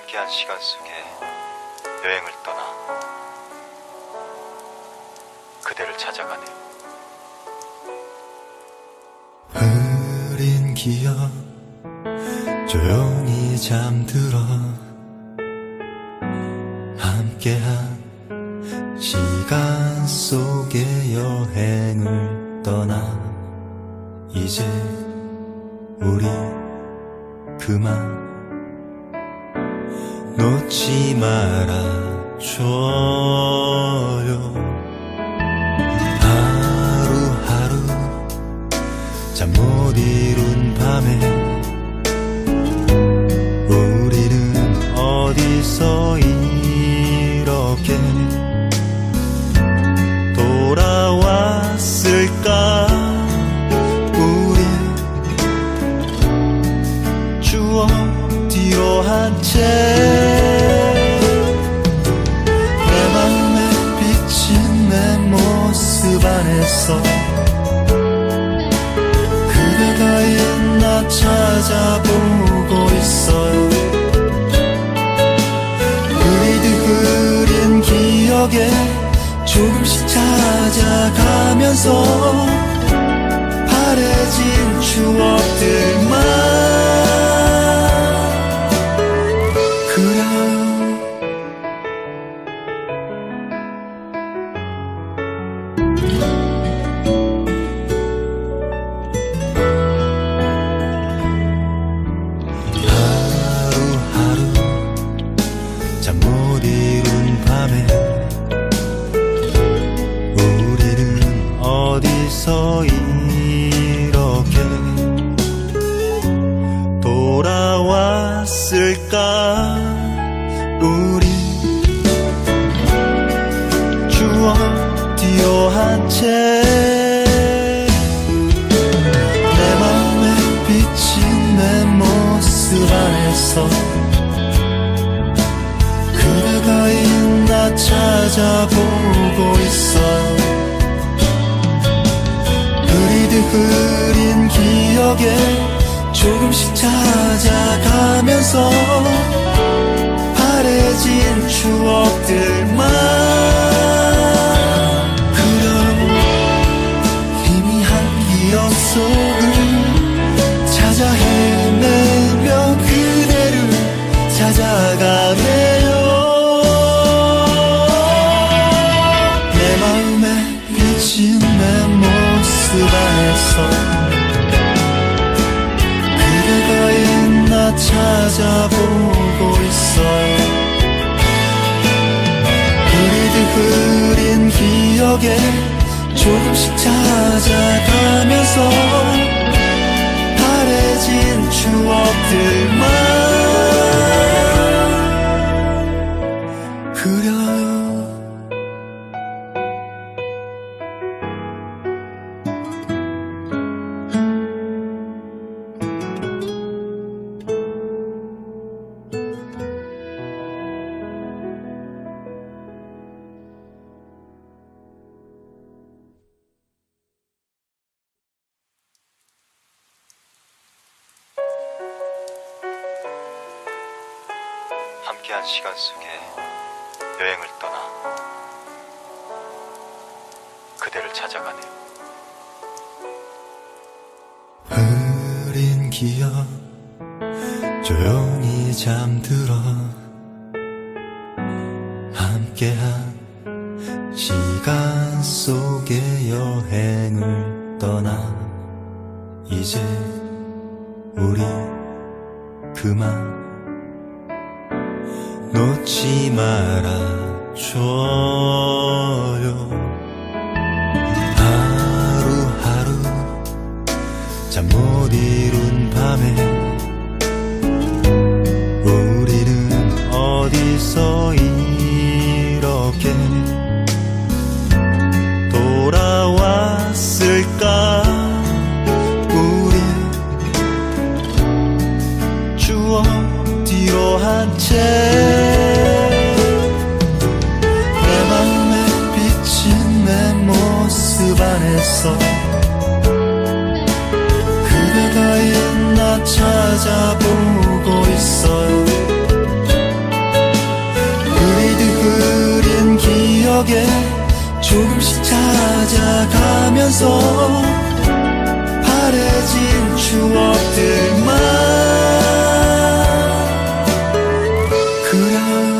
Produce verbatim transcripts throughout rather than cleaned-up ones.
함께한 시간 속에 여행을 떠나 그대를 찾아가네요. 흐린 기억 조용히 잠들어 함께한 시간 속에 여행을 떠나 이제 우리 그만 놓지 말아줘요. 하루하루 잠 못 이룬 밤에 우리는 어디서 이렇게 돌아왔을까. 우리 추억 뒤로 한 채 내 맘에 비친 내 모습 안에서 그대가 있나 찾아보고 있어요. 흐리듯 흐린 기억에 조금씩 찾아가면서 바래진 추억들만 그려요. 하루하루 잠 못 이룬 밤에 우리는 어디서 이렇게 돌아왔을까. 우리 추억 뒤로 한 채 내 맘에 비친 내 모습 안에서 그대가 있나 찾아보고 있어요. 흐리듯 흐린 기억에 조금씩 찾아가면서 바래진 추억들만 그려요. 희미한 기억 속을 찾아 헤매며 그대를 찾아가네요. 내 마음에 비친 내 모습 안에서 그대가 있나 찾아보고 있어요. 흐리듯 흐린 기억에 조금씩 찾아가면서 바래진 추억들만 그려요. 함께한 시간 속에 여행을 떠나 그대를 찾아가네요. 흐린 기억 조용히 잠들어 함께한 시간 속에 여행을 떠나 이제 우리 그만 놓지 말아줘요. 하루하루 잠 못 이룬 밤에 우리는 어디서 이렇게 돌아왔을까. 우리 추억 뒤로 한 채 내 맘에 비친 내 모습 안에서 그대가 있나 찾아보고 있어요. 기억에 조금씩 찾아가면서 바래진 추억들만 그려요.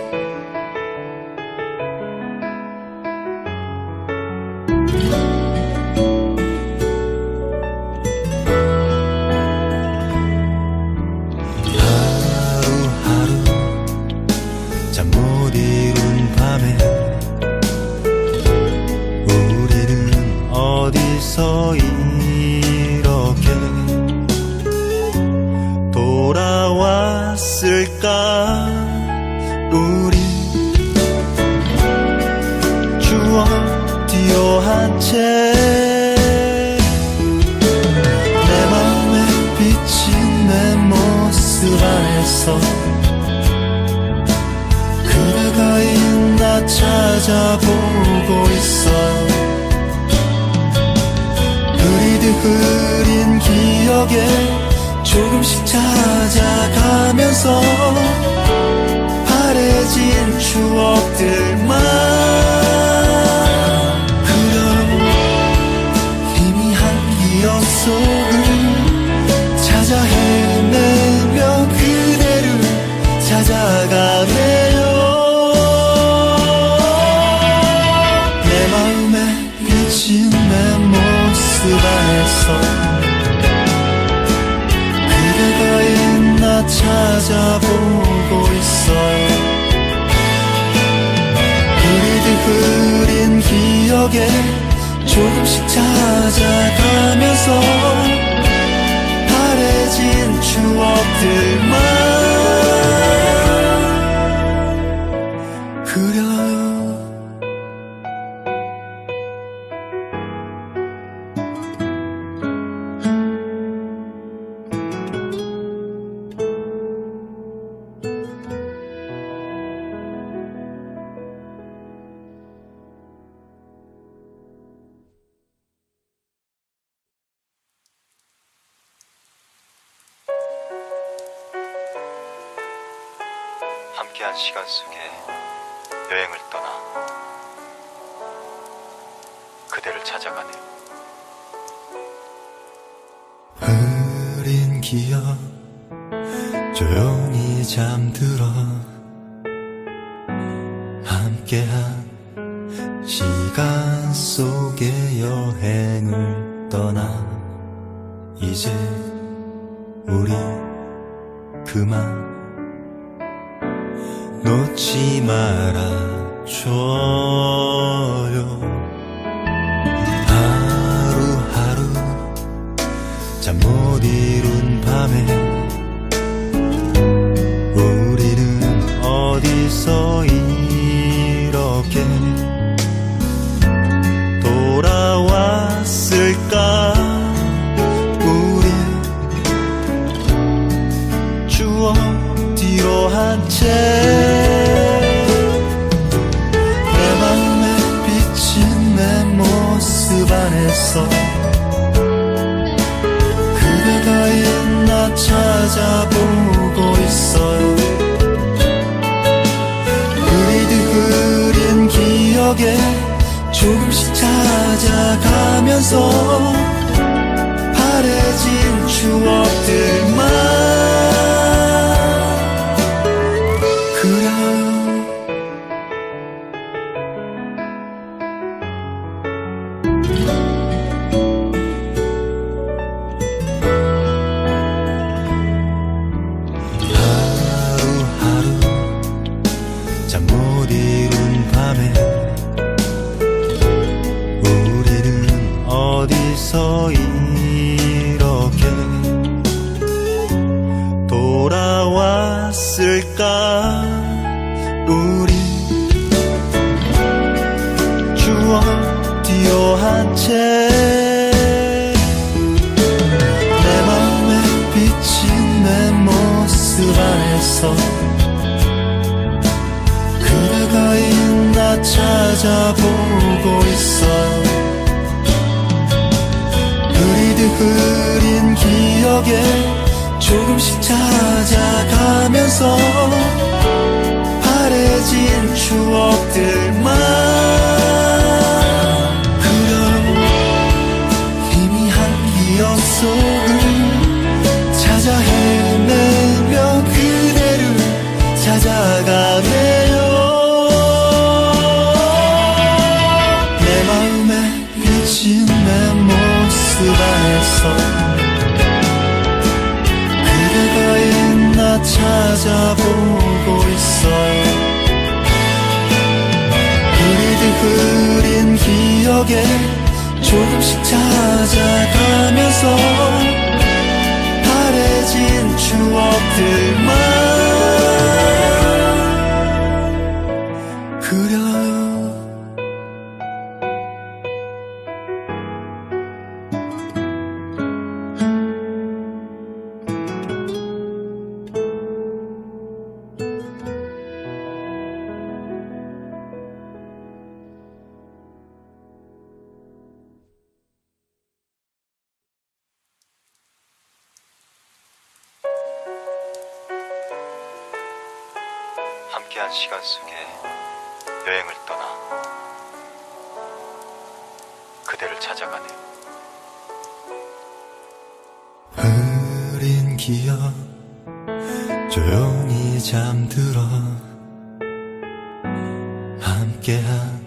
하루하루 잠 못 이룬 밤에 우리는 어디서 이렇게 돌아왔을까. 우리 추억 뒤로 한 채 내 맘에 비친 내 모습 안에서 그대가 있나 찾아보고 있어. 흐리듯 흐린 기억에 조금씩 찾아가면서 바래진 추억들만 그려요. 희미한 기억 속을 찾아 헤매며 그대를 찾아가네요. 내 마음에 비친 내 모습 안에서 그대가 있나 찾아보고 있어요. 흐리듯 흐린 기억에 조금씩 찾아가면서 바래진 추억들만 그려요. 함께한 시간 속에 여행을 떠나 그대를 찾아가네요. 흐린 기억 조용히 잠들어 함께한 시간 속에 여행을 떠나 이제 우리 그만 놓지 말아줘요. 하루하루 잠 못 이룬 밤에 우리는 어디서 이렇게 돌아왔을까. 우리 추억 뒤로 한 채 내 맘에 비친 내 모습 안에서 그대가 있나 찾아보고 있어요. 흐리듯 흐린 기억에 조금씩 찾아가면서 바래진 추억들만 그려요. 하루하루 잠 못 이룬 밤에 우리는 어디서 이렇게 돌아왔을까. 우리 추억 뒤로 한 채 내 맘에 비친 내 모습 안에서 그대가 있나 찾아보고 있어. 흐리듯 흐린 기억에 조금씩 찾아가면서 바래진 추억들만 찾아보고 있어요. 흐리듯 흐린 기억에 조금씩 찾아가면서 바래진 추억들만 그려요. 함께한 시간 속에 여행을 떠나 그대를 찾아가네요. 흐린 기억 조용히 잠들어 함께한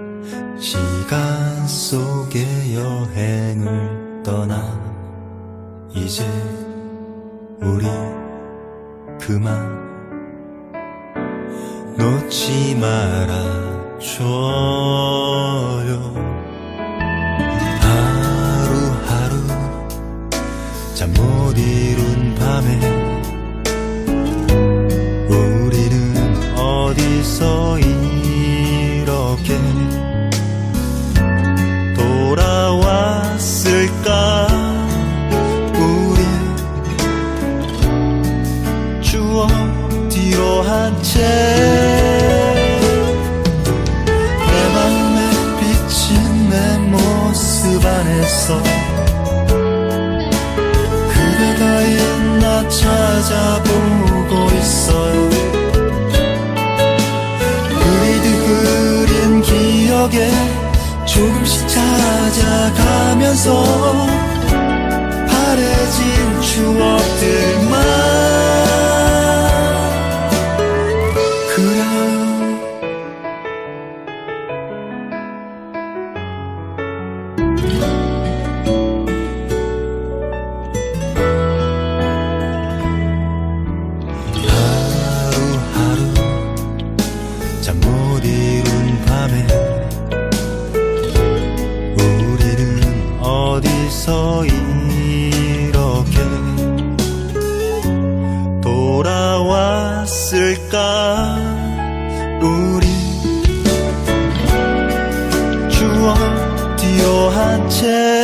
시간 속에 여행을 떠나 이제 우리 그만 놓지 말아줘요. 하루하루 잠 못 이룬 밤에 우리는 어디서 이렇게 돌아왔을까. 우리 추억 뒤로 한 채 안에서 그대가 있나 찾아보고 있어요. 흐리듯 흐린 기억에 조금씩 찾아가면서 바래진 추억들만 그려요. 어디서 이렇게 돌아왔을까. 우리 추억 뒤로 한 채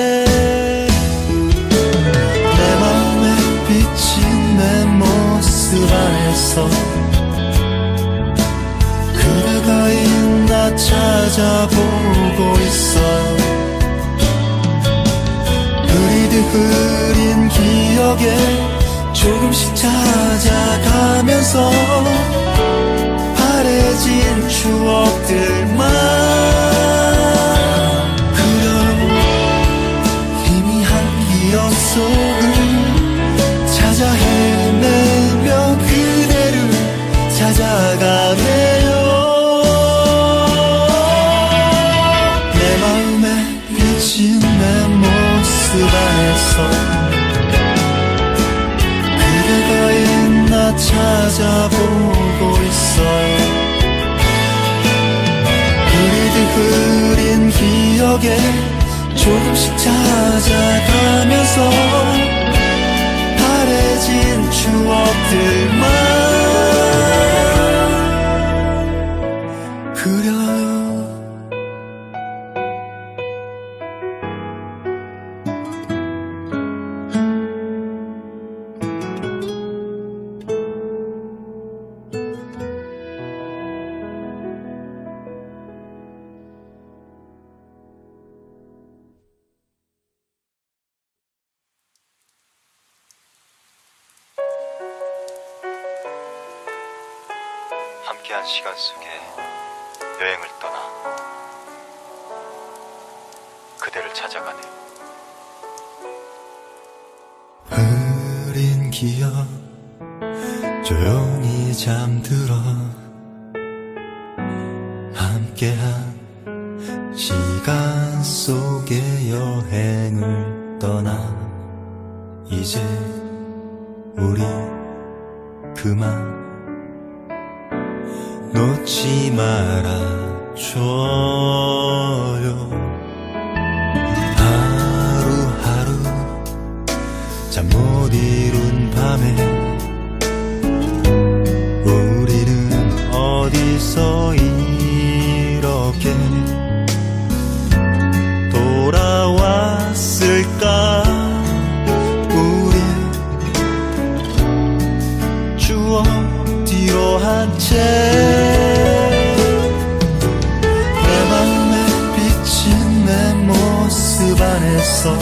내 맘에 비친 내 모습 안에서 그대가 있나 찾아보고 있어. 흐리듯 흐린 기억에 조금씩 찾아가면서 바래진 추억들만 그려요. 희미한 기억 속을 찾아 헤매며 그대를 찾아가네요. 내 마음에 비친 내 모습 안에서 그대가 있나 찾아보고 있어요. 흐리듯 흐린 기억에 조금씩 찾아가면서 바래진 추억들만 그려요. 함께한 시간 속에 여행을 떠나 그대를 찾아가네요. 흐린 기억 조용히 잠들어 함께한 시간 속에 여행을 떠나 이제 우리 그만 놓지 말아줘요. 하루하루 잠 못 이룬 밤에 우리는 어디서 이렇게 돌아왔을까. 우리 추억 뒤로 한 채 내 맘에 비친 내 모습 안에서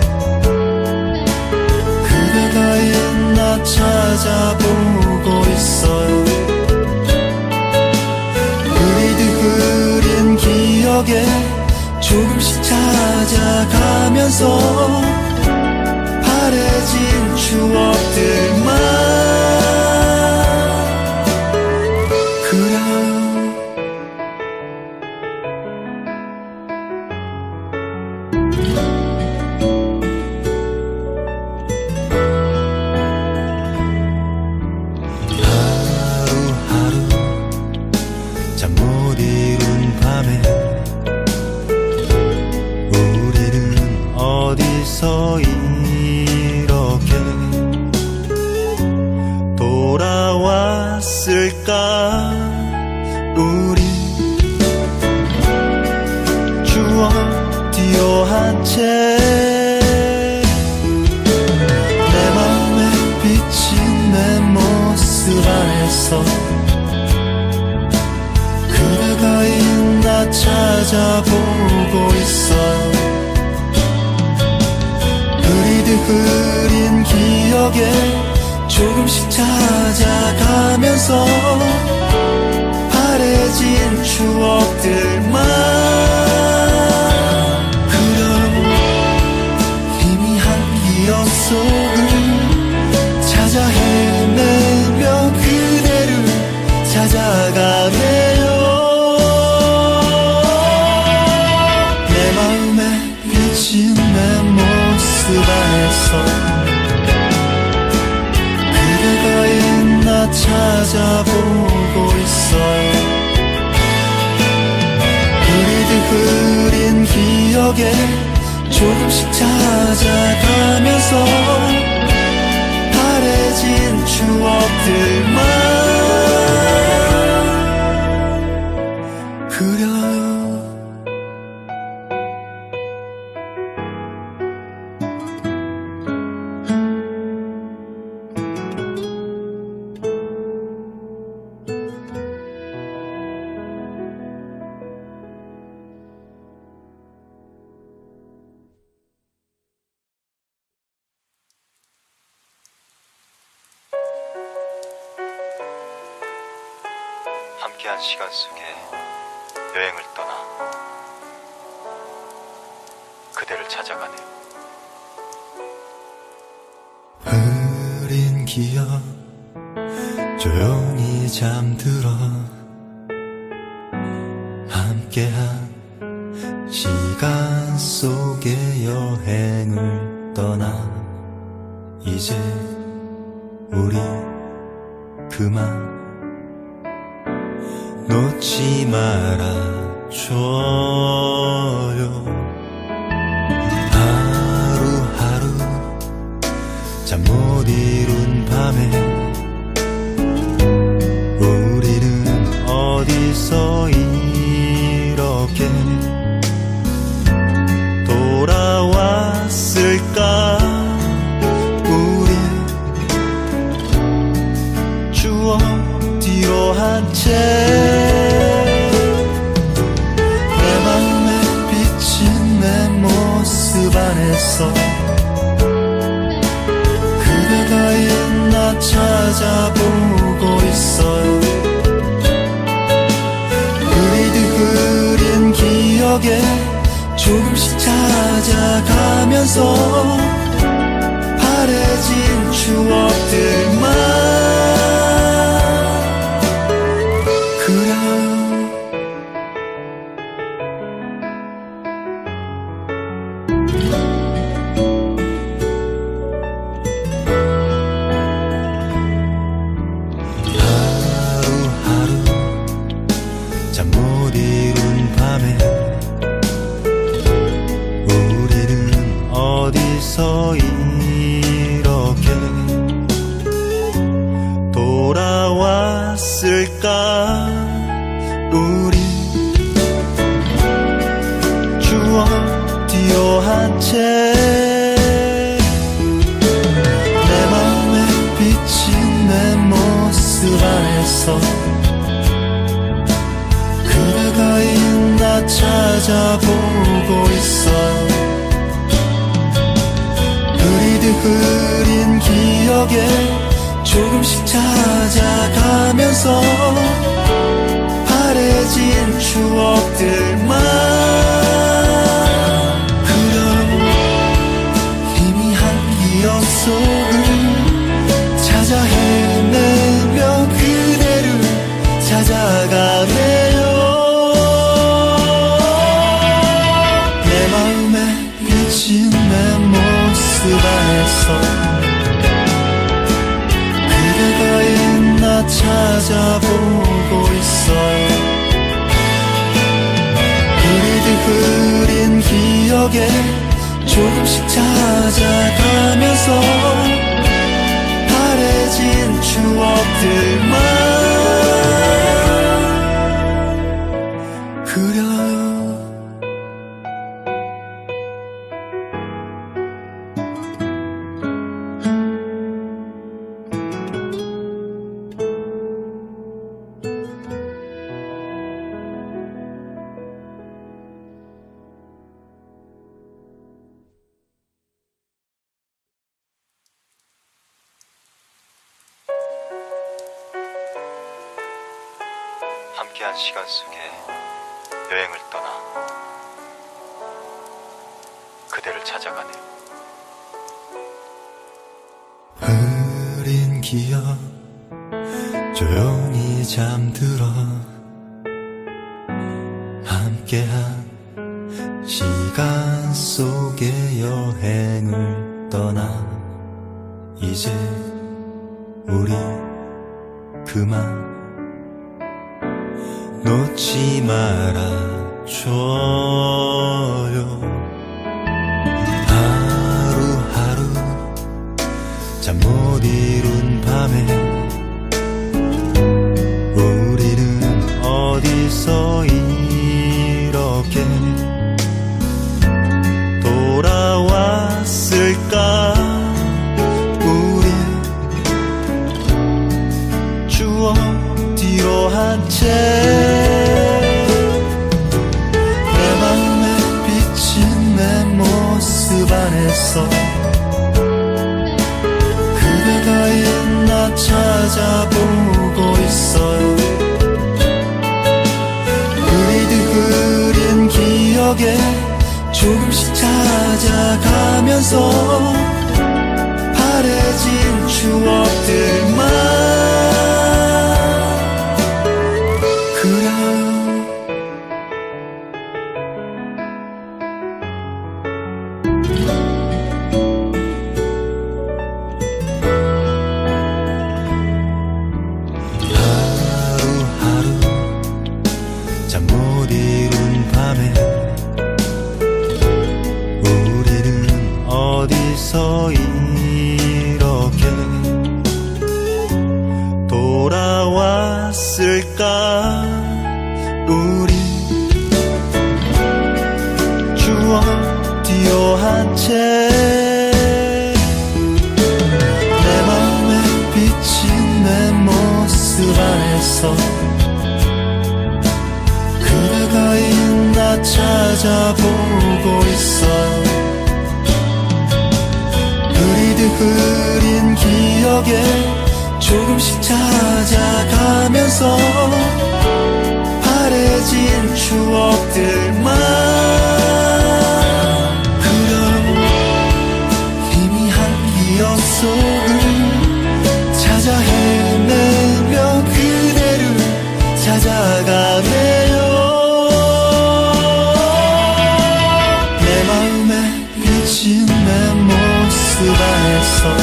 그대가 있나 찾아보고 있어요. 흐릿흐린 기억에 조금씩 찾아가면서 바래진 추억들만 그려요. 하루하루 잠 못 이룬 밤에 우리는 어디서 이렇게 돌아왔을까. 우리 추억 뒤로 한 채 내 맘에 비친 내 모습 안에서 그대가 있나 찾아보고 있어. 흐릿흐린 기억에 조금씩 찾아가면서 바래진 추억들만 그려요. 희미한 기억 속을 찾아 헤매며 그대를 찾아가네요. 내 마음에 비친 내 모습 안에서 그대가 있나 찾아보고 있어요. 흐릿흐린 기억에 조금씩 찾아가면서 바래진 추억들만 그려요. 함께한 시간 속에 여행을 떠나 그대를 찾아가네요. 흐린 기억 조용히 잠들어 함께한 시간 속에 여행을 떠나 이제 우리 그만 놓지 말아줘요. 하루하루 잠 못 이룬 밤에 우리는 어디서 이렇게 돌아왔을까. 우리 추억 뒤로 한 채 내 맘에 비친 내 모습 안에서 그대가 있나 찾아보고 있어요. 흐릿흐린 기억에 조금씩 찾아가면서 바래진 추억들만 어디서 이렇게 돌아왔을까. 우리 추억 띄어한 채 내 맘에 비친 내 모습 안에서 그대가 있나 찾아보고 있어. 흐리듯 흐린 기억에 조금씩 찾아가면서 바래진 추억들만 그려요. 희미한 기억 속을 찾아 헤매며 그대를 찾아가네요. 내 마음에 비친 내 모습 안에서 그대가 있나 찾아보고 있어요. 흐리듯 흐린 기억에 조금씩 찾아가면서 바래진 추억들만 그려요. 함께한 시간 속에 여행을 떠나 그대를 찾아가네요. 흐린 기억 조용히 잠들어 함께한 시간 속에 여행을 떠나 이제 우리 그만 놓지 말아줘요. 하루하루 잠 못 이룬 밤에 우리는 어디서 이렇게 돌아왔을까. 우리 추억 뒤로 한 채 내 마음에 비친 내 모습 안에서 그대가 있나 찾아보고 있어요. 흐리듯 흐린 기억에 조금씩 찾아가면서 바래진 추억들만 그려요. 하루하루 잠 못 이룬 밤에 우리는 어디서 이렇게 돌아왔을까. 우리 추억 띄어한 채 내 마음에 비친 내 모습 안에서 그대가 있나 찾아보고 있어. 흐리듯 흐린 기억에 조금씩 찾아가면서 바래진 추억들만 그려요. 희미한 기억 속을 찾아 헤매며 그대를 찾아가네요. 내 마음에 비친 내 모습 안에서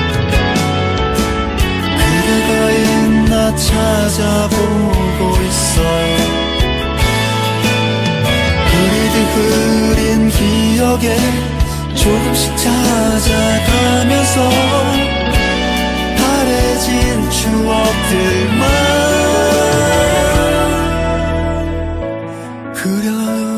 그대가 있나 찾아보고 있어요. 흐리듯 흐린 기억에 조금씩 찾아가면서 바래진 추억들만 그려요.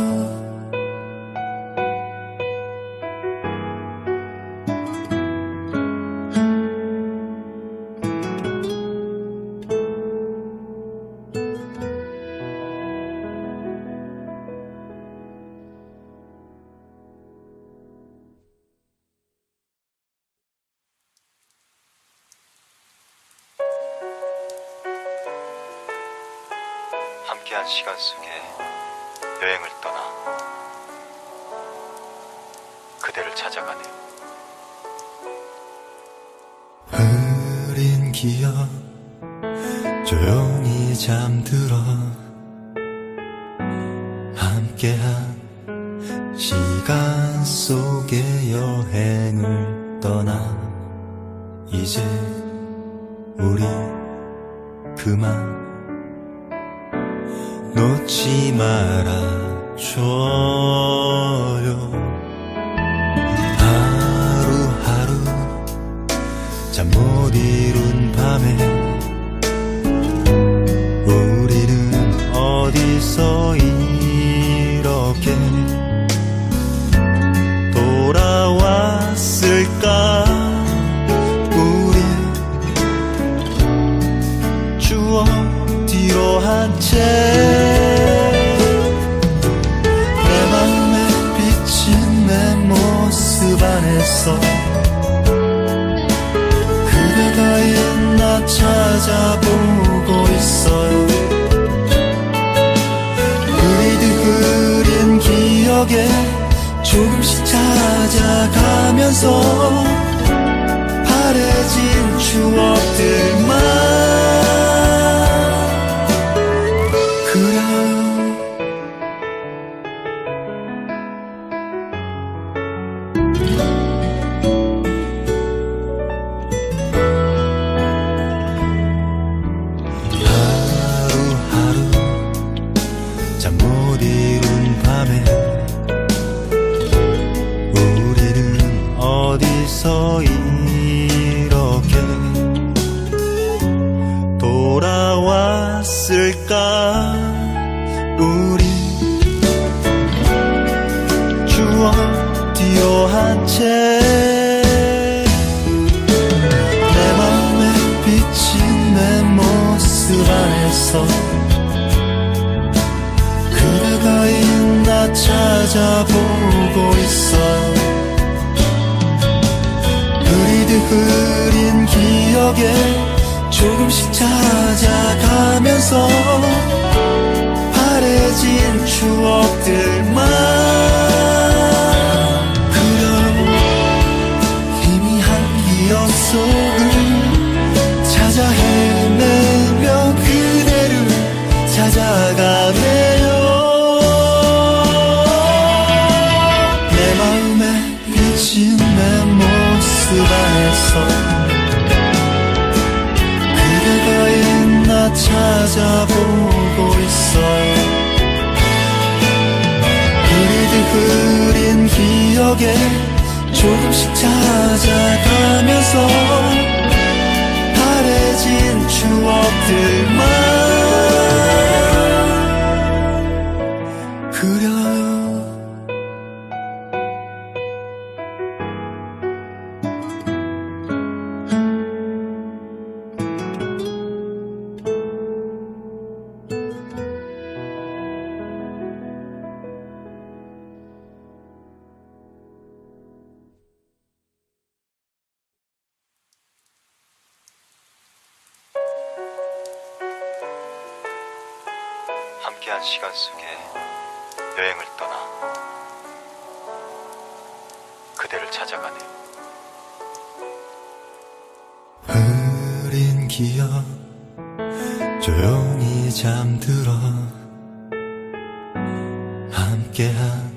함께한 시간 속에 여행을 떠나 그대를 찾아가네요. 흐린 기억 조용히 잠들어 함께한 시간 속에 여행을 떠나 이제 우리 그만 놓지 말아줘요. 하루하루 잠 못 이룬 밤에 우리는 어디서 이렇게 돌아왔을까. 우리 추억 뒤로 한 채 안에서 그대가 있나 찾아보고 있어요. 그리드 그린 기억에 조금씩 찾아가면서 바래진 추억들만 그려요. 어디서 이렇게 돌아왔을까. 우리 추억 뒤로 한 채 내 맘에 비친 내 모습 안에서 그대가 있나 찾아보고 있어. 그린 기억에 조금씩 찾아가면서 바래진 추억들만 그려요. 희미한 기억 속을 찾아 헤매며 그대를 찾아가네요. 내 마음에 비친 내 모습 안에서 그대가 있나 찾아보고 있어요. 그리드 그린 기억에 조금씩 찾아가면서 바래진 추억들만 그려요. 함께한 시간 속에 여행을 떠나 그대를 찾아가네요. 흐린 기억 조용히 잠들어 함께한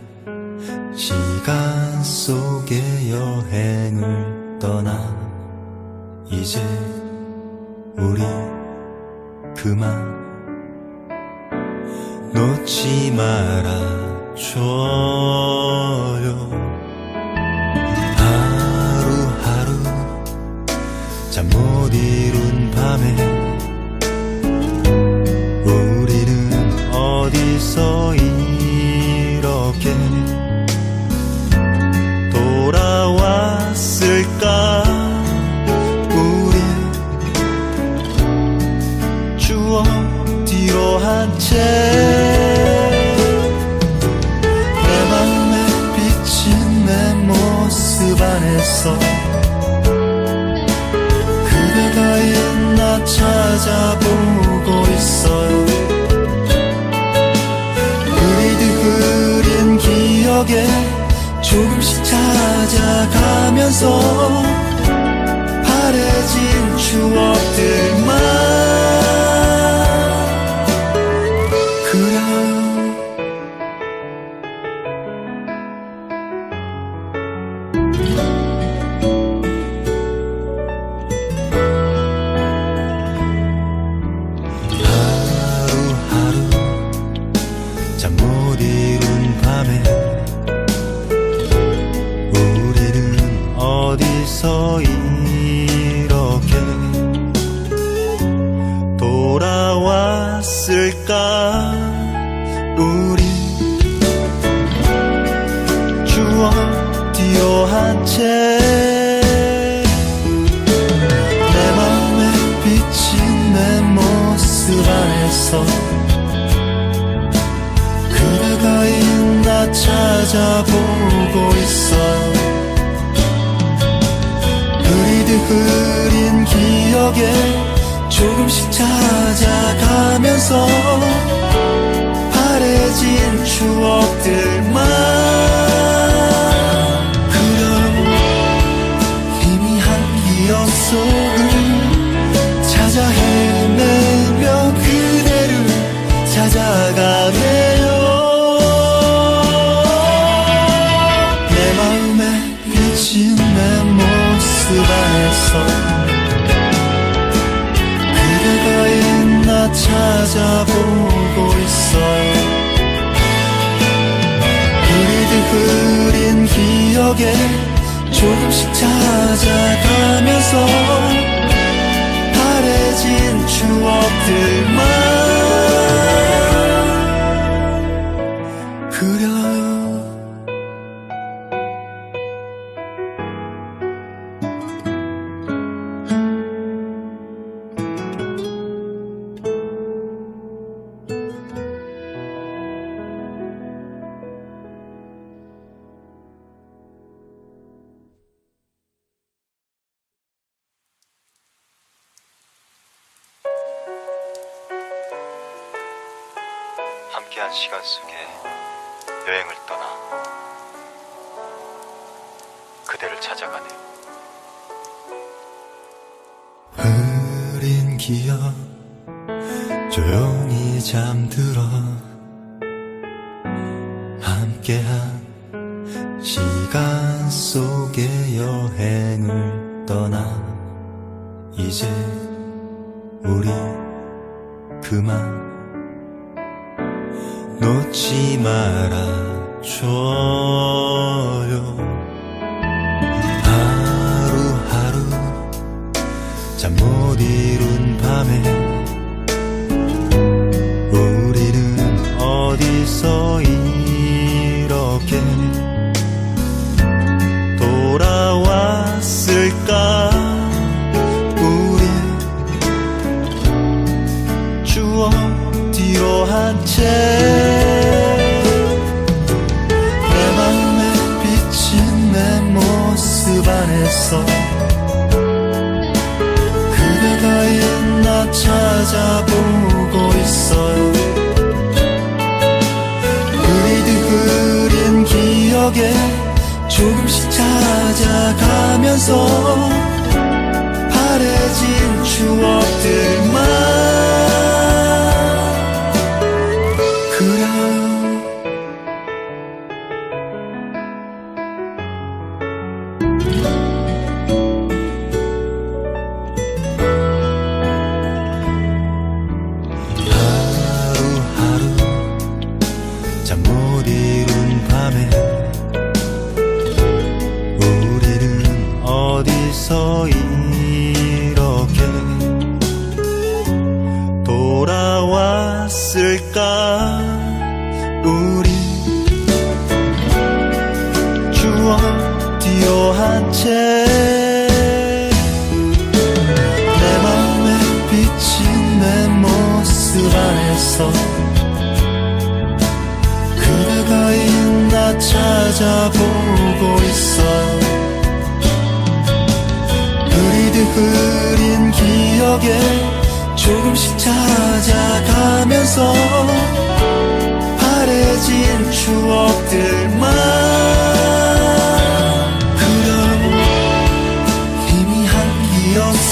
시간 속에 여행을 떠나 이제 우리 그만 놓지 말아줘요. 잠 못 이룬 밤에 우리는 어디서 이렇게 돌아왔을까. 우리 추억 뒤로 한 채 내 맘에 비친 내 모습 안에서 그대가 있나 찾아보고 있어요. 흐리듯 흐린 기억에 조금씩 찾아가면서 바래진 추억들만 그려요. 어디서 이렇게 돌아왔을까. 우리 추억 뒤로 한 채 내 맘에 비친 내 모습 안에서 그대가 있나 찾아보고 있어. 흐리듯 흐린 기억에 조금씩 찾아가면서 바래진 추억들만 그려요. 희미한 기억 속을 찾아 헤매며 그대를 찾아가네요. 내 마음에 비친 내 모습 안에서 그대가 있나 찾아보고 있어요. 흐리듯 흐린 기억에 조금씩 찾아가면서 바래진 추억들만 그려요. 함께한 시간 속에 여행을 떠나 그대를 찾아가네요. 흐린 기억 조용히 잠들어 함께한 시간 속에 여행을 떠나 이제 우리 그만 놓지 말아줘요. 하루하루 잠 못 이룬 밤에 우리는 어디서 이렇게 돌아왔을까. 우리 추억 뒤로 한 채 내 맘에 비친 내 모습 안에서 그대가 있나 찾아보고 있어요. 흐리듯 흐린 기억에 조금씩 찾아가면서 바래진 추억들만 그려요. 어디서 이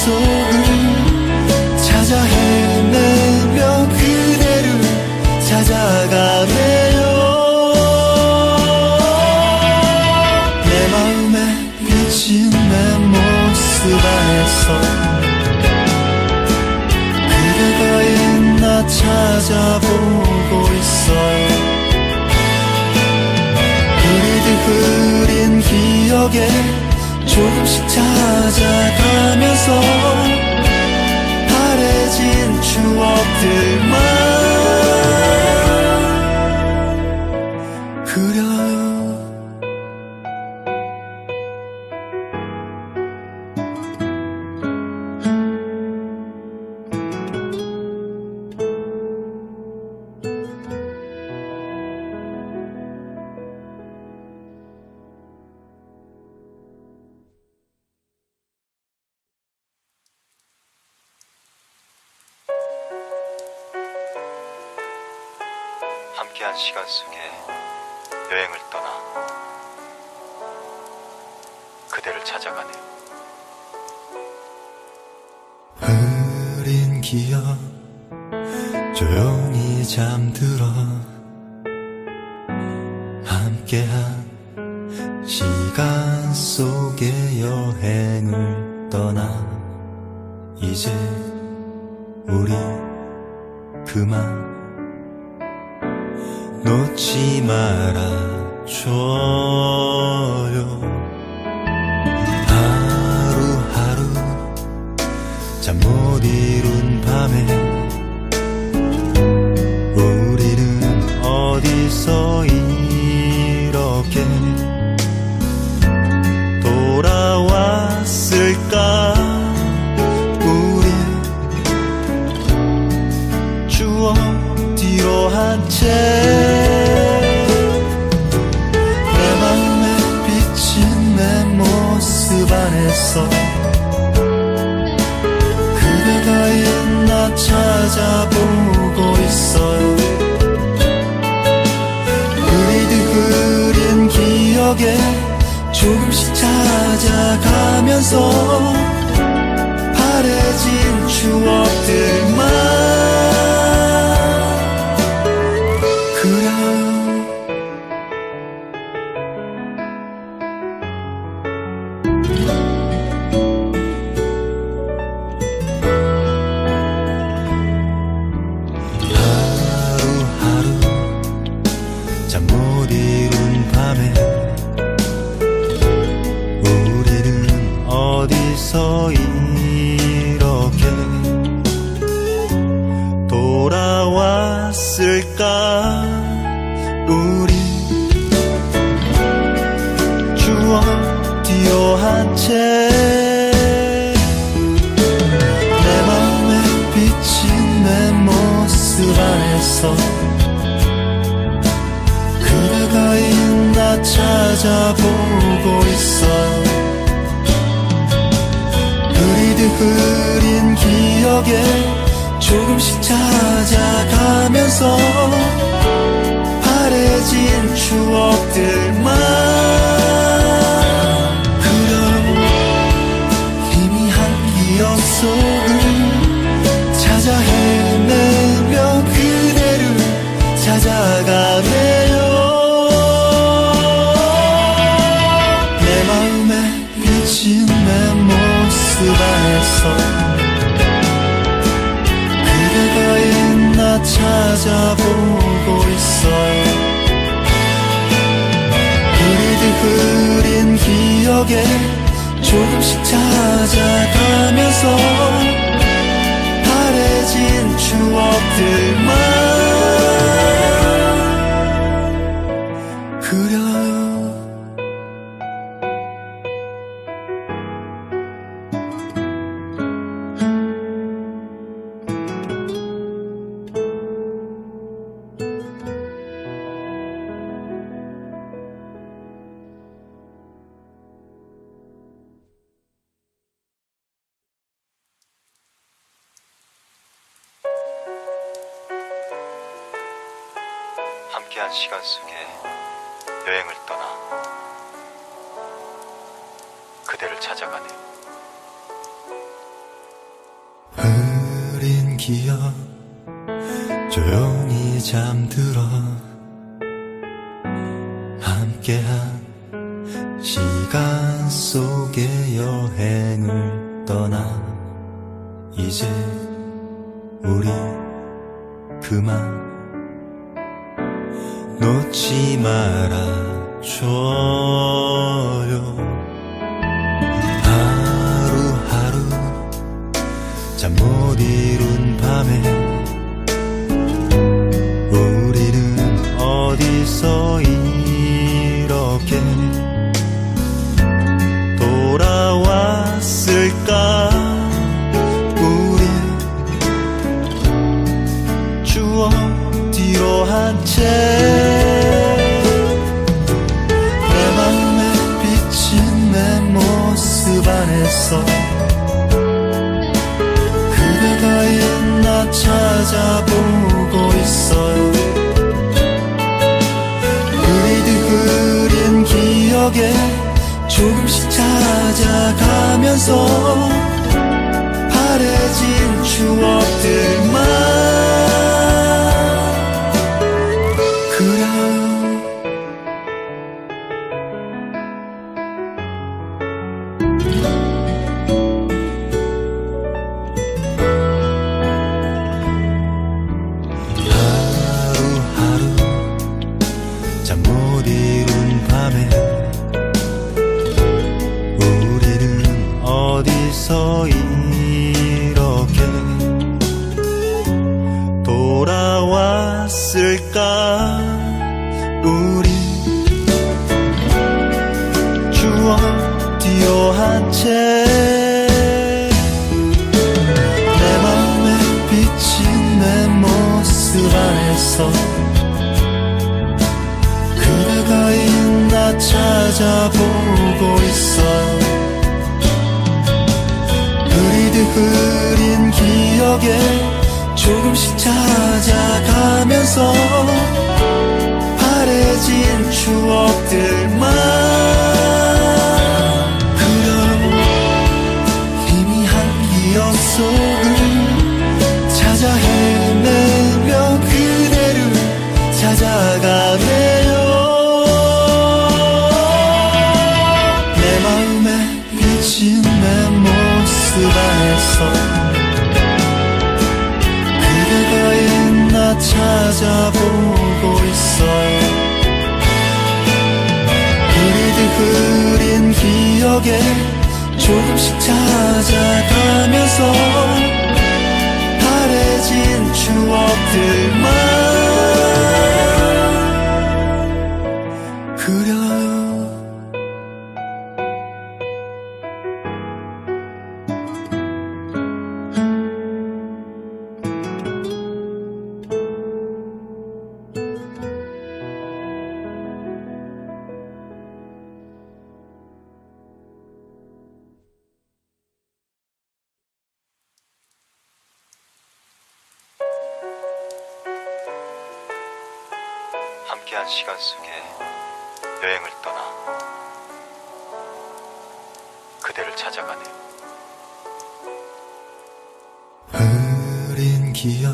속을 찾아 헤매며 그대를 찾아가네요. 내 마음에 비친 내 모습 안에서 그대가 있나 찾아보고 있어요. 흐리듯 흐린 기억에 조금씩 찾아가면서 바래진 추억들만 그려요. 함께한 시간 속에 여행을 떠나 그대를 찾아가네요. 흐린 기억 조용히 잠들어 함께한 시간 속에 여행을 떠나 이제 우리 그만 놓지 말아줘요. 하루하루 잠 못 이룬 밤에 우리는 어디서 이렇게 돌아왔을까. 우리 추억 뒤로 한 채 안에서 그대가 있나 찾아보고 있어요. 흐리듯 흐린 기억에 조금씩 찾아가면서 바래진 추억들만 이렇게 돌아왔을까. 우리 추억 뒤로 한 채 내 맘에 비친 내 모습 안에서 그대가 있나 찾아보고 있어. 흐리듯 흐린 기억에 조금씩 찾아가면서 바래진 추억들만 그려요. 희미한 기억 속을 찾아 헤매며 그대를 찾아가네요. 내 마음에 비친 내 모습 안에서 그대가 있나 찾아보고 있어요. 흐리듯 흐린 기억에 조금씩 찾아가면서 바래진 추억들만 그려요. 함께한 시간 속에 여행을 떠나 그대를 찾아가네요. 기억 조용히 잠들어 함께한 시간 속에 여행을 떠나 이제 우리 그만 놓지 말아줘요. 하루하루 잠 못 이룬 밤에 우리는 어디서 이렇게 돌아왔을까. 우리 추억 뒤로 한 채 내 맘에 비친 내 모습 안에서 그대가 있나 찾아보고 있어요. 흐리듯 흐린 기억에 조금씩 찾아가면서 바래진 추억들만 그려요. 하루하루 잠 못 이룬 밤에 우리는 어디서 이렇게 돌아왔을까. 우리 추억 뒤로 한 채 내 맘에 비친 내 모습 안에서 그대가 있나 찾아보고 있어요. 흐리듯 흐린 기억에 조금씩 찾아가면서 바래진 추억들만 그려요. 희미한 기억 속을 찾아 헤매며 그대를 찾아가네요. 내 마음에 비친 내 모습 안에서 그대가 있나 찾아보고 있어요. 흐리듯 흐린 기억에 조금씩 찾아가면서 바래진 추억들만 그려요. 함께한 시간 속에 여행을 떠나 그대를 찾아가네요. 흐린 기억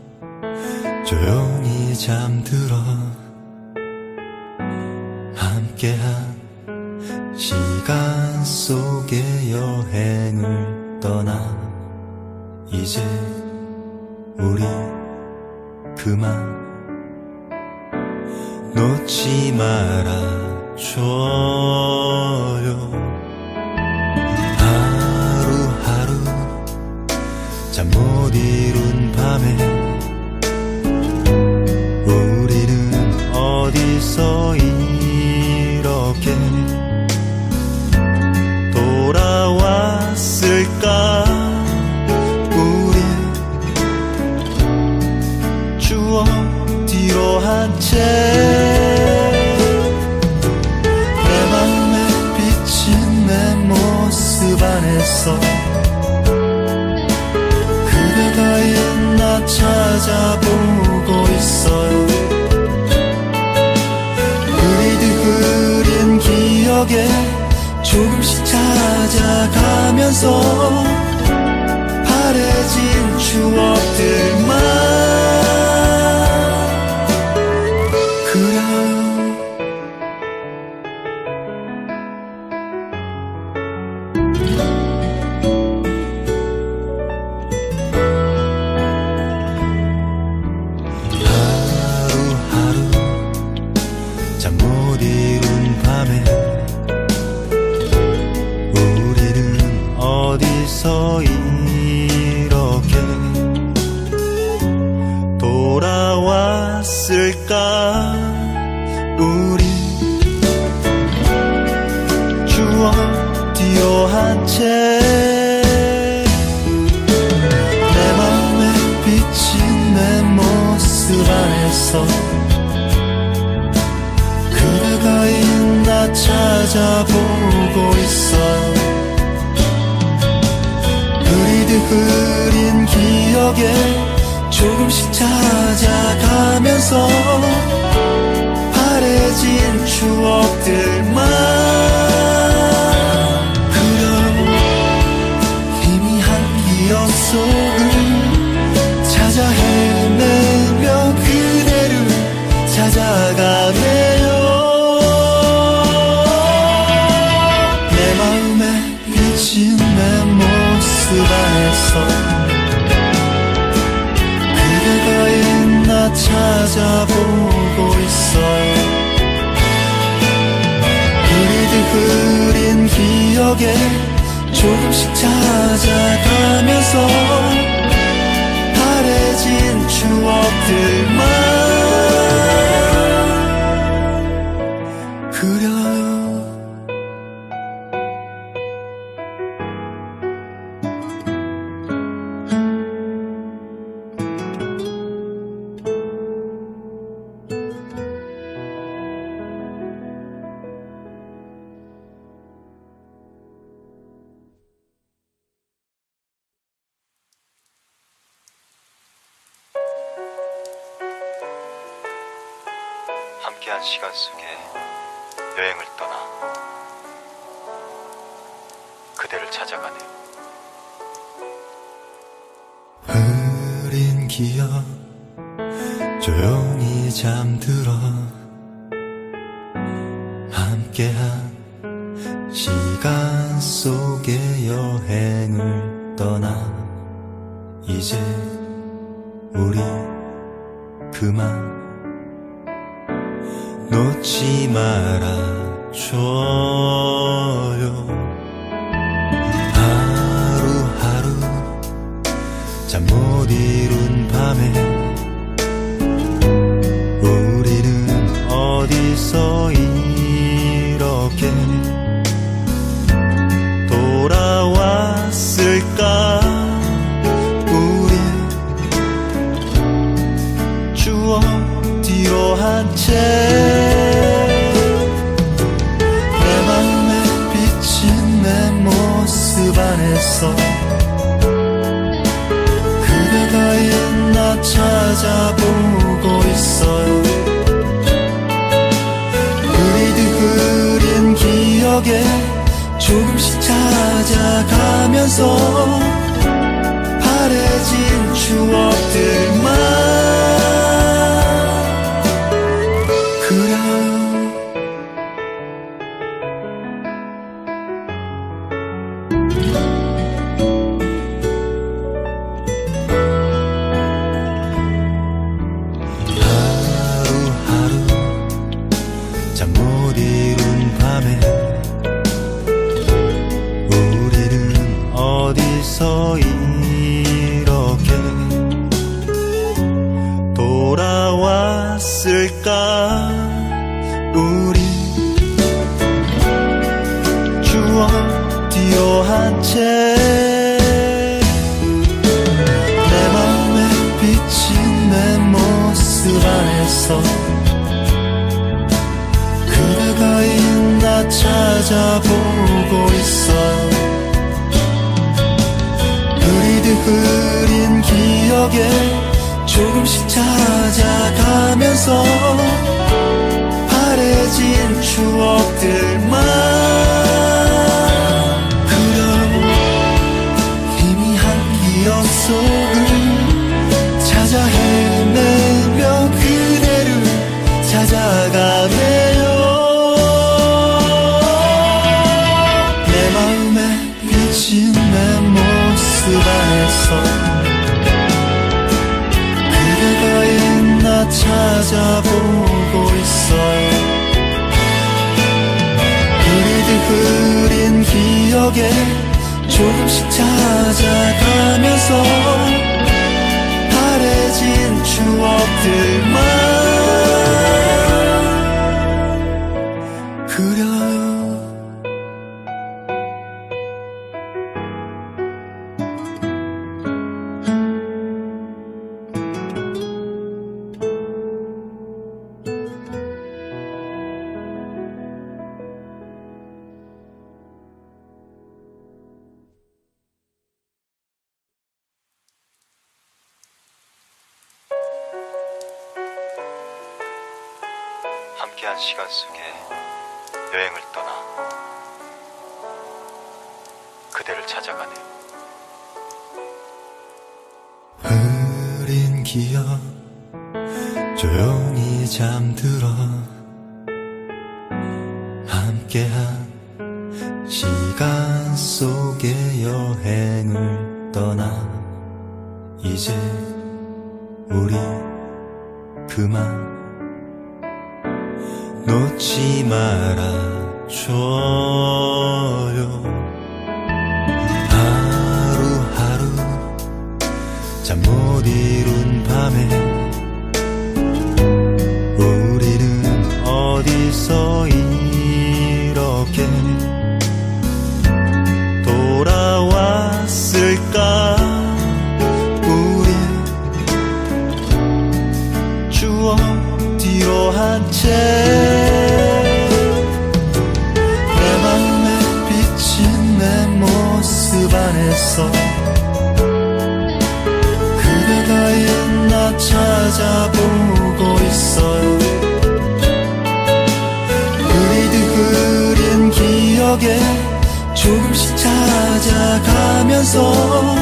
조용히 잠들어 함께한 시간 속에 여행을 떠나 이제 우리 그만 놓지 말아줘요. 하루하루 잠 못 이룬 밤에 우리는 어디서 이렇게 돌아왔을까. 우리 추억 뒤로 한 채 내 맘에 비친 내 모습 안에서 그대가 있나 찾아보고 있어요. 흐리듯 흐린 기억에 조금씩 찾아가면서 바래진 추억들 어디서 이렇게 돌아왔을까. 우리 추억 뒤로 한 채 내 맘에 비친 내 모습 안에서 그대가 있나 찾아보고 있어. 흐리듯 흐린 기억에 조금씩 찾아가면서 바래진 추억들만 그려요. 희미한 기억 속을 찾아 헤매며 그대를 찾아가네요. 내 마음에 비친 내 모습 안에서 그대가 있나 찾아보고 있어요. 흐리듯 흐린 기억에 조금씩 찾아가면서 바래진 추억들만 그려요. 함께한 시간 속에 여행을 떠나 그대를 찾아가네요. 흐린 기억 조용히 잠들어 함께한 시간 속에 여행을 떠나 이제 우리 그만 놓지 말아줘요. 하루하루 잠 못 이룬 밤에 우리는 어디서 이렇게 돌아왔을까. 우리 추억 뒤로 한 채 내 맘에 비친 내 모습 안에서 그대가 있나 찾아보고 있어요. 흐리듯 흐린 기억에 조금씩 찾아가면서 바래진 추억들만 이렇게 돌아왔을까. 우리 추억 뒤로 한 채 내 맘에 비친 내 모습 안에서 그대가 있나 찾아보고 있어. 흐리듯 흐린 기억에 조금씩 찾아가면서 바래진 추억들만 그려요. 희미한 기억 속을 찾아 헤매며 그대를 찾아가네요. 내 마음에 비친 내 모습 안에서 그대가 있나 찾아보고 있어요. 흐리듯 흐린 기억에 조금씩 찾아가면서 바래진 추억들만 그려요. 함께한 시간 속에 여행을 떠나 그대를 찾아가네요. 흐린 기억 조용히 잠들어 함께한 시간 속에 여행을 떠나 이제 우리 그만 놓지 말아줘요. 하루하루 잠 못 이룬 밤에 우리는 어디서 이렇게 돌아왔을까. 우리 추억 뒤로 한 채 안에서 그대가 있나 찾아보고 있어요. 흐리듯 흐린 기억에 조금씩 찾아가면서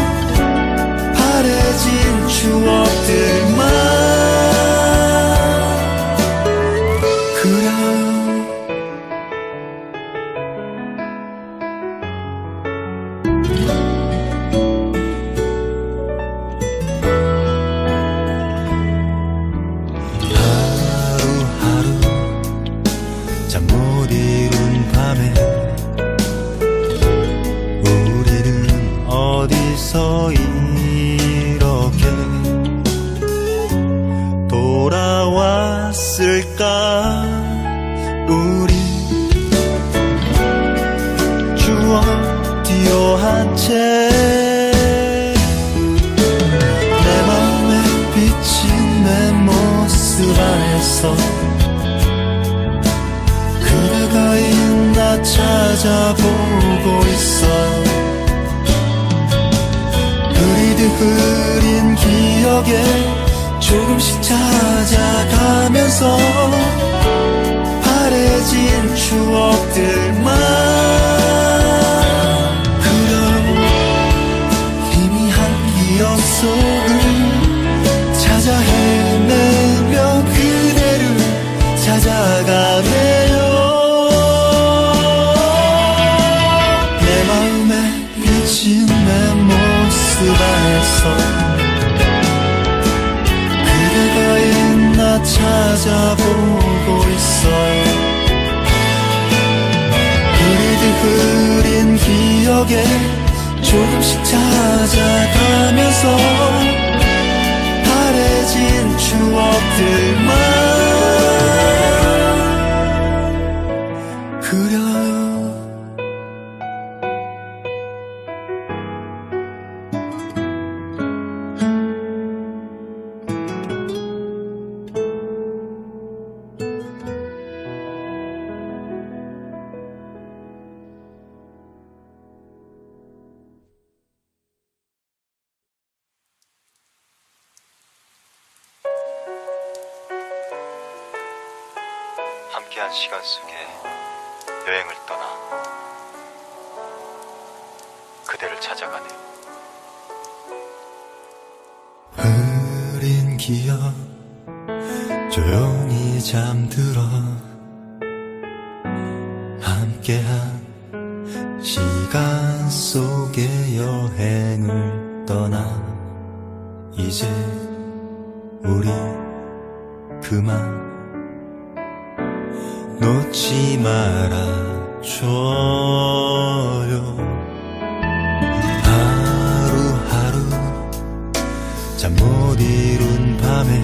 바래진 추억들만 그려요. 어디서 이렇게 돌아왔을까. 우리 추억 뒤로 한 채 내 맘에 비친 내 모습 안에서 그대가 있나 찾아보고 있어. 흐리듯 흐린 기억에 조금씩 찾아가면서 바래진 추억들만 그려요. 희미한 기억 속을 찾아 헤매며 그대를 찾아가네요. 내 마음에 비친 내 모습 안에서 그대가 있나 찾아보고 있어요. 흐리듯 흐린 기억에 조금씩 찾아가면서 바래진 추억들만 그려요. 함께한 시간 속에 여행을 떠나 그대를 찾아가네요. 흐린 기억 조용히 잠들어 함께한 시간 속에 여행을 떠나 이제 우리 그만 놓지 말아줘요. 이룬 밤에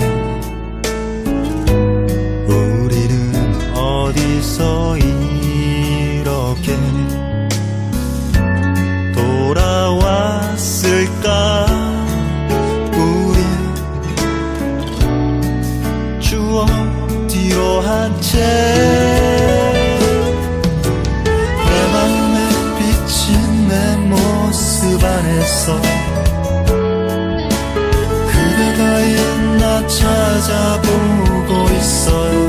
우리는 어디서 이렇게 돌아왔을까. 우리 추억 뒤로 한 채 안에서 그대가 있나 찾아보고 있어요.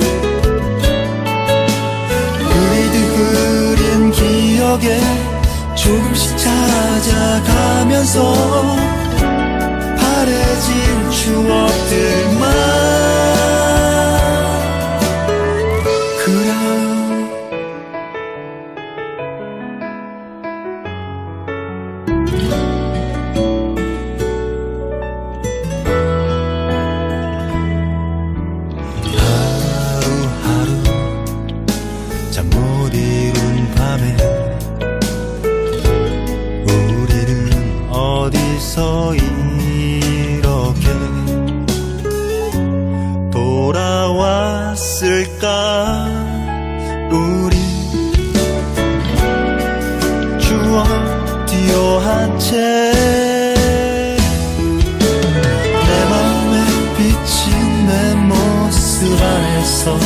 흐릿흐린 기억에 조금씩 찾아가면서 바래진 추억들만 그려요. 어디서 이렇게 돌아왔을까. 우리 추억 뒤로한 채 내 맘에 비친 내 모습 안에서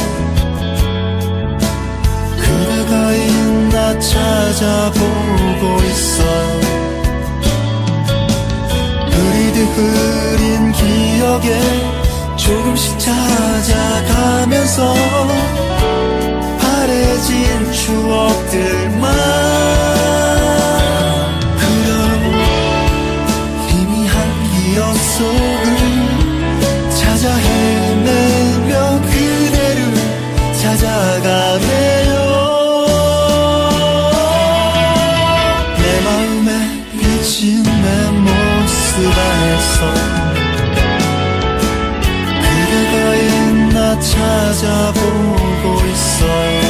그대가 있나 찾아보고 있어. 흐린 기억에 조금씩 찾아가면서 바래진 추억들만 그려요. 희미한 기억 속을 찾아 헤매며 그대를 찾아가네요. 내 마음에 비친 내 모습 안에서 그대가 있나 찾아보고 있어요.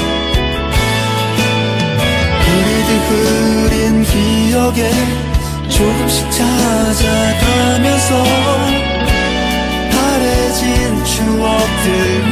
흐릿흐린 기억에 조금씩 찾아가면서 바래진 추억들